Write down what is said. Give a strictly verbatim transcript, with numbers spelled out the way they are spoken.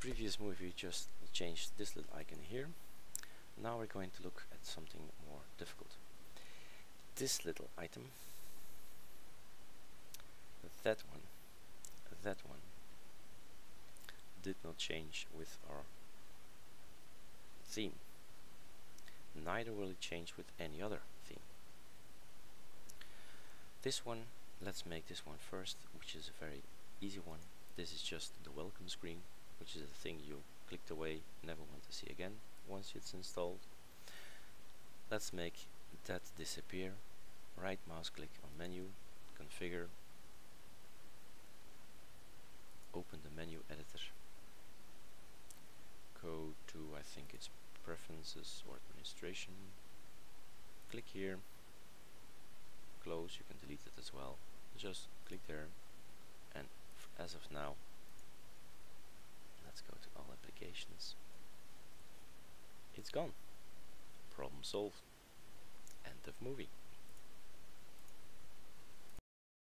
previous movie we just changed this little icon here. Now we're going to look at something more difficult. This little item, that one, that one, did not change with our theme. Neither will it change with any other theme. This one, let's make this one first, which is a very easy one. This is just the welcome screen, which is a thing you clicked away, never want to see again once it's installed. Let's make that disappear. Right mouse click on menu, configure, open the menu editor, go to, I think it's preferences or administration, click here, close, you can delete it as well, just click there, and as of now, let's go to all applications, it's gone, problem solved, end of movie.